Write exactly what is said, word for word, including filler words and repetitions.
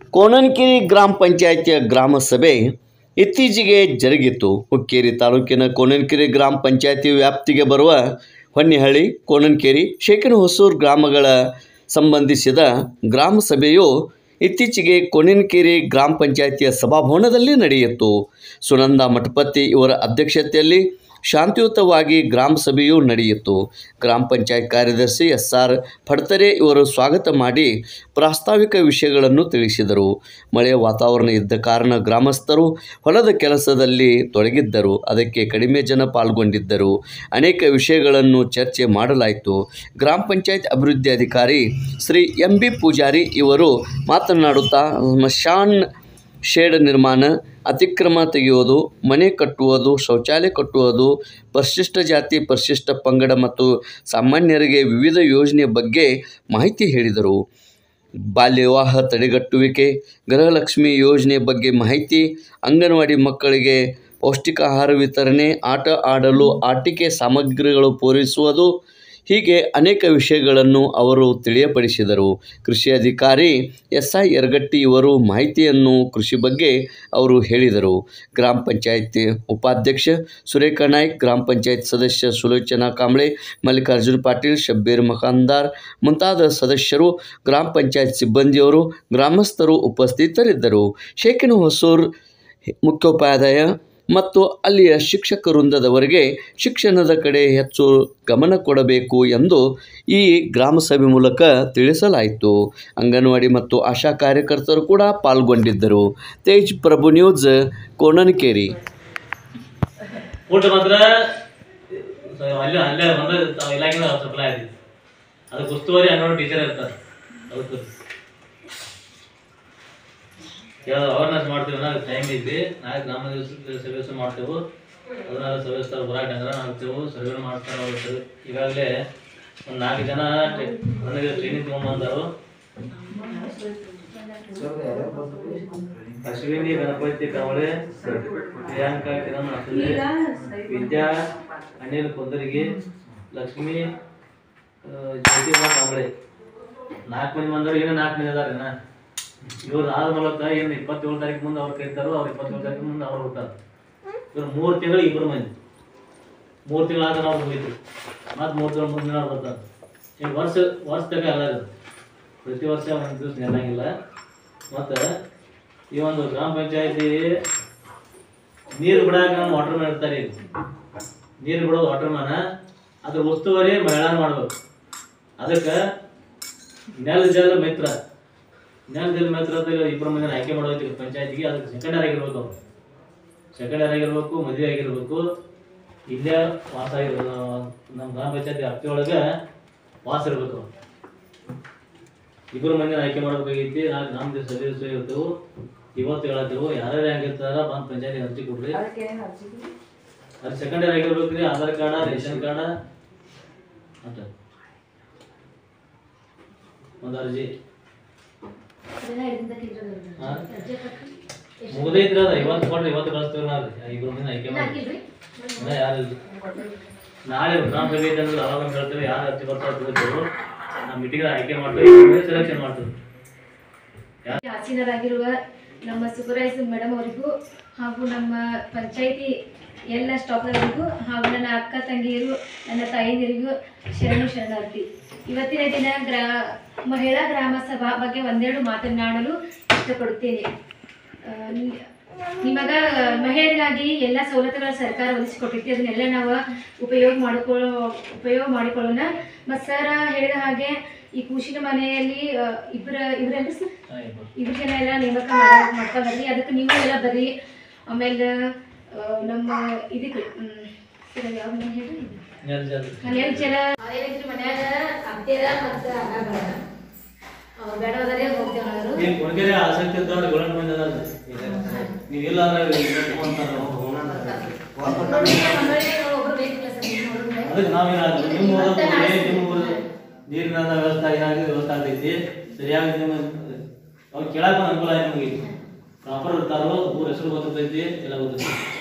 ಕೋಣನಕೆರೆ ಗ್ರಾಮ ಪಂಚಾಯಿತಿಯ ಗ್ರಾಮ ಸಭೆ ಇತ್ತೀಚೆಗೆ ಜರುಗಿತು. ಹುಕ್ಕೇರಿ ತಾಲೂಕಿನ ಕೋಣನಕೆರೆ ಗ್ರಾಮ ಪಂಚಾಯಿತಿ ವ್ಯಾಪ್ತಿಗೆ ಬರುವ ಹೊನ್ನಿಹಳ್ಳಿ, ಕೋಣನಕೆರೆ, ಶೇಖನಹೊಸೂರು ಗ್ರಾಮಗಳ ಸಂಬಂಧಿಸಿದ ಗ್ರಾಮ ಸಭೆಯು ಇತ್ತೀಚೆಗೆ ಕೋಣನಕೆರೆ ಗ್ರಾಮ ಪಂಚಾಯಿತಿಯ ಸಭಾಭವನದಲ್ಲಿ ನಡೆಯಿತು. ಸುನಂದ ಮಠಪತಿ ಇವರ ಅಧ್ಯಕ್ಷತೆಯಲ್ಲಿ ಶಾಂತಿಯುತವಾಗಿ ಗ್ರಾಮ ಸಭೆಯು ನಡೆಯಿತು. ಗ್ರಾಮ ಪಂಚಾಯತ್ ಕಾರ್ಯದರ್ಶಿ ಎಸ್ ಆರ್ ಫಡ್ತರೆ ಇವರು ಸ್ವಾಗತ ಮಾಡಿ ಪ್ರಾಸ್ತಾವಿಕ ವಿಷಯಗಳನ್ನು ತಿಳಿಸಿದರು. ಮಳೆಯ ವಾತಾವರಣ ಇದ್ದ ಕಾರಣ ಗ್ರಾಮಸ್ಥರು ಹೊಲದ ಕೆಲಸದಲ್ಲಿ ತೊಡಗಿದ್ದರು. ಅದಕ್ಕೆ ಕಡಿಮೆ ಜನ ಪಾಲ್ಗೊಂಡಿದ್ದರು. ಅನೇಕ ವಿಷಯಗಳನ್ನು ಚರ್ಚೆ ಮಾಡಲಾಯಿತು. ಗ್ರಾಮ ಪಂಚಾಯತ್ ಅಭಿವೃದ್ಧಿ ಅಧಿಕಾರಿ ಶ್ರೀ ಎಂ ಬಿ ಪೂಜಾರಿ ಇವರು ಮಾತನಾಡುತ್ತಾ ಸ್ಮಶಾನ ಶೆಡ್ ನಿರ್ಮಾಣ, ಅತಿಕ್ರಮ ತೆಗೆಯುವುದು, ಮನೆ ಕಟ್ಟುವುದು, ಶೌಚಾಲಯ ಕಟ್ಟುವುದು, ಪರಿಶಿಷ್ಟ ಜಾತಿ, ಪರಿಶಿಷ್ಟ ಪಂಗಡ ಮತ್ತು ಸಾಮಾನ್ಯರಿಗೆ ವಿವಿಧ ಯೋಜನೆಯ ಬಗ್ಗೆ ಮಾಹಿತಿ ಹೇಳಿದರು. ಬಾಲ್ಯ ವಿವಾಹ ತಡೆಗಟ್ಟುವಿಕೆ, ಗೃಹಲಕ್ಷ್ಮಿ ಯೋಜನೆ ಬಗ್ಗೆ ಮಾಹಿತಿ, ಅಂಗನವಾಡಿ ಮಕ್ಕಳಿಗೆ ಪೌಷ್ಟಿಕ ಆಹಾರ ವಿತರಣೆ, ಆಟ ಆಡಲು ಆಟಿಕೆ ಸಾಮಗ್ರಿಗಳು ಪೂರೈಸುವುದು, ಹೀಗೆ ಅನೇಕ ವಿಷಯಗಳನ್ನು ಅವರು ತಿಳಿಯಪಡಿಸಿದರು. ಕೃಷಿ ಅಧಿಕಾರಿ ಎಸ್ ಐ ಯರಗಟ್ಟಿ ಇವರು ಮಾಹಿತಿಯನ್ನು ಕೃಷಿ ಬಗ್ಗೆ ಅವರು ಹೇಳಿದರು. ಗ್ರಾಮ ಪಂಚಾಯತ್ ಉಪಾಧ್ಯಕ್ಷ ಸುರೇಖ ನಾಯ್ಕ, ಗ್ರಾಮ ಪಂಚಾಯತ್ ಸದಸ್ಯ ಸುಲೋಚನಾ ಕಾಂಬ್ಳೆ, ಮಲ್ಲಿಕಾರ್ಜುನ ಪಾಟೀಲ್, ಶಬ್ಬೀರ್ ಮಖಾಂದಾರ್ ಮುಂತಾದ ಸದಸ್ಯರು, ಗ್ರಾಮ ಪಂಚಾಯತ್ ಸಿಬ್ಬಂದಿಯವರು, ಗ್ರಾಮಸ್ಥರು ಉಪಸ್ಥಿತರಿದ್ದರು. ಶೇಖನಹೊಸೂರು ಮುಖ್ಯೋಪಾಧ್ಯಾಯ ಮತ್ತು ಅಲ್ಲಿಯ ಶಿಕ್ಷಕ ವೃಂದದವರಿಗೆ ಶಿಕ್ಷಣದ ಕಡೆ ಹೆಚ್ಚು ಗಮನ ಕೊಡಬೇಕು ಎಂದು ಈ ಗ್ರಾಮ ಸಭೆ ಮೂಲಕ ತಿಳಿಸಲಾಯಿತು. ಅಂಗನವಾಡಿ ಮತ್ತು ಆಶಾ ಕಾರ್ಯಕರ್ತರು ಕೂಡ ಪಾಲ್ಗೊಂಡಿದ್ದರು. ತೇಜ್ ಪ್ರಭು ನ್ಯೂಸ್, ಕೋಣನಕೆರೆ. ಅವೇರ್ನೆಸ್ ಮಾಡ್ತೀವಿ ನಾವು ಟೈಮ್ ಐತಿ. ನಾಳೆ ಗ್ರಾಮ ಸಭೆ ಮಾಡ್ತೇವೆ. ಅದನ್ನೆಲ್ಲ ಸಭೆಸ್ತಾರೆ ಹೊರಾಟ ಅಂದ್ರೆ ಹಾಕ್ತೇವೆ, ಸರ್ವೆ ಮಾಡ್ತಾರೆ. ಅವರು ಈಗಾಗಲೇ ಒಂದು ನಾಲ್ಕು ಜನ ನನಗೆ ಟ್ರೈನಿಂಗ್ ತೊಗೊಂಬಂದರು. ಅಶ್ವಿನಿ, ಗಣಪತಿ ಕವಳೆ, ಪ್ರಿಯಾಂಕಾ, ಕಿರಣ್ ಅಸುಲೆ, ವಿದ್ಯಾ, ಅನಿಲ್ ಕುಂದರ್ಗಿ, ಲಕ್ಷ್ಮಿ, ಜ್ಯೋತಿಬಾ ಕಾಂಬ್ಳೆ, ನಾಲ್ಕು ಮಂದಿ ಬಂದವರು. ಏನೋ ನಾಲ್ಕು ಮಂದಿ ಅದಾರ. ಇವ್ರು ಆದ ಮೂಲಕ ಏನು ಇಪ್ಪತ್ತೇಳು ತಾರೀಕು ಮುಂದೆ ಅವ್ರು ಕರೀತಾರೋ, ಅವ್ರು ಇಪ್ಪತ್ತೇಳು ತಾರೀಕು ಮುಂದೆ ಅವ್ರು ಹೋಗ್ತಾರೆ. ಇವ್ರು ಮೂರು ತಿಂಗಳು ಇಬ್ಬರು ಮಂದಿ, ಮೂರು ತಿಂಗಳು ಆದ ಅವ್ರು ಹೋಗಿದ್ರು. ಮತ್ತು ಮೂರು ತಿಂಗಳು ಮೂರು ದಿನ ಬರ್ತಾರೆ. ಈಗ ವರ್ಷ ವರ್ಷದಾಗ ಅಲ್ಲ, ಪ್ರತಿ ವರ್ಷ ಒಂದು ದಿವಸ ನೆಲ್ಲಂಗಿಲ್ಲ. ಮತ್ತು ಈ ಒಂದು ಗ್ರಾಮ ಪಂಚಾಯತಿ ನೀರು ಬಿಡಾಕ ವಾಟರ್ ಮ್ಯಾನ್ ಇರ್ತಾರೆ. ಈಗ ನೀರು ಬಿಡೋದು ವಾಟರ್ ಮ್ಯಾನ, ಅದ್ರ ಉಸ್ತುವಾರಿ ಮಹಿಳಾ ಮಾಡ್ಬೇಕು. ಅದಕ್ಕೆ ನೆಲ ಜಲ ಮಿತ್ರ ನೆಲದಲ್ಲಿ ಮಾತ್ರ ಇಬ್ಬರು ಮಂದಿನ ಆಯ್ಕೆ ಮಾಡೋದಕ್ಕೆ ಪಂಚಾಯತಿಗೆ. ಅದಕ್ಕೆ ಸೆಕೆಂಡರ್ ಆಗಿರ್ಬೇಕು, ಅವರು ಸೆಕೆಂಡರ್ ಆಗಿರ್ಬೇಕು, ಮದುವೆ ಆಗಿರ್ಬೇಕು, ಇಲ್ಲೇ ವಾಸ ಆಗಿರ್ಬೇಕು. ನಮ್ಮ ಗ್ರಾಮ ಪಂಚಾಯತಿ ವ್ಯಾಪ್ತಿಯೊಳಗೆ ವಾಸ ಇರ್ಬೇಕು. ಇಬ್ಬರು ಮಂದಿನ ಆಯ್ಕೆ ಮಾಡಬೇಕಾಗೈತಿ. ನಾಲ್ಕು ಗ್ರಾಮದ ಸದಸ್ಯರು ಇರ್ತೇವೆ. ಇವತ್ತು ಹೇಳತ್ತೇವೆ, ಯಾರ್ಯಾರು ಹೆಂಗಿರ್ತಾರ ಬಂದು ಪಂಚಾಯತಿ ಅರ್ಜಿ ಕೊಡ್ರಿ. ಅದು ಸೆಕೆಂಡರ್ ಆಗಿರ್ಬೇಕ್ರಿ. ಆಧಾರ್ ಕಾರ್ಡ, ರೇಷನ್ ಕಾರ್ಡ ಅಂತ ಒಂದು ಅರ್ಜಿ ಮುಗ್ದೈತ್ರಿ. ಅದ ಇವತ್ತು ಕೊಡ್ರಿ, ಇವತ್ತು ಕಳಿಸ್ತೇವೆ. ನಾವು ಇಬ್ಬರು ಮಂದಿ ಆಯ್ಕೆ ಮಾಡಿ ಯಾರು ನಾಳೆ ಗ್ರಾಮ ಸಭೆ ಐತೆ ಅಂದ್ರೆ ಅವಾಗ ಹೇಳ್ತೇವೆ. ಯಾರು ಅರ್ಜಿ ಬರ್ತಾ ತಿಳ್ತೇವೆ. ನಾವು ಮೀಟಿಂಗ್ ಆಯ್ಕೆ ಮಾಡ್ತೇವೆ, ಸೆಲೆಕ್ಷನ್ ಮಾಡ್ತೇವೆ. ಆಸೀನರಾಗಿರುವ ನಮ್ಮ ಸೂಪರ್ವೈಸರ್ ಮೇಡಮ್ ಅವರಿಗೂ ಹಾಗೂ ನಮ್ಮ ಪಂಚಾಯಿತಿ ಎಲ್ಲ ಸ್ಟಾಫ್ನವರಿಗೂ ಹಾಗೂ ನನ್ನ ಅಕ್ಕ ತಂಗಿಯರು, ನನ್ನ ತಾಯಿಯರಿಗೂ ಶರಣು ಶರಣಾರ್ಥಿ. ಇವತ್ತಿನ ದಿನ ಗ್ರಾ ಮಹಿಳಾ ಗ್ರಾಮ ಸಭಾ ಬಗ್ಗೆ ಒಂದೆರಡು ಮಾತನಾಡಲು ಇಷ್ಟಪಡುತ್ತೇನೆ. ನಿಮಗ ಮಹಿಳೆಯರಿಗಾಗಿ ಎಲ್ಲ ಸವಲತ್ತುಗಳ ಸರ್ಕಾರ ಒದಗಿಸಿಕೊಟ್ಟಿರ್ತೀವಿ. ಅದನ್ನೆಲ್ಲ ನಾವು ಉಪಯೋಗ ಮಾಡಿಕೊಳ್ಳೋ ಉಪಯೋಗ ಮಾಡಿಕೊಳ್ಳೋಣ. ಮತ್ತು ಸರ್ ಹೇಳಿದ ಹಾಗೆ ಈ ಕೂಶಿನ ಮನೆಯಲ್ಲಿ ಇಬ್ಬರ ಇವರೆಲ್ಲ ಸರ್ ಇಬ್ಬರು ಜನ ಎಲ್ಲ ನೇಮಕ ಮಾಡ್ತಾ ಬರ್ರಿ. ಅದಕ್ಕೆ ನೀವು ಎಲ್ಲ ಬರ್ರಿ. ಆಮೇಲೆ ನಮ್ಮ ಇದಕ್ಕೆ ಯಾವ ಮನೆ ಹೇಳ್ರಿ, ನೆಲ್ ಜಲ ಮನ್ಯಾಗ ಅತ್ತೆರ ಮತ್ತು ಅಣ್ಣ ಬೇಡ ಬೇಡವಾದರೆ ಹೋಗ್ತೇವೆ. ಆಸಕ್ತಿ ಇದ್ದವ್ರು ನೀವೆಲ್ಲ ಅದಕ್ಕೆ ನಾವೇನಾದ್ರು ನಿಮ್ಮ ನಿಮ್ಮ ನೀರಿನ ವ್ಯವಸ್ಥೆ ಏನಾಗಿದೆ ವ್ಯವಸ್ಥೆ ಆಗ್ತೈತಿ. ಸರಿಯಾಗಿ ನಿಮ್ಮ ಅವ್ರು ಕೇಳಕ್ಕೆ ಅನುಕೂಲ ಆಯ್ತು. ನಮಗೆ ಪ್ರಾಪರ್ ಇರ್ತಾರೋ ಊರ ಹೆಸರು ಗೊತ್ತೈತಿ, ಎಲ್ಲ ಗೊತ್ತೈತಿ.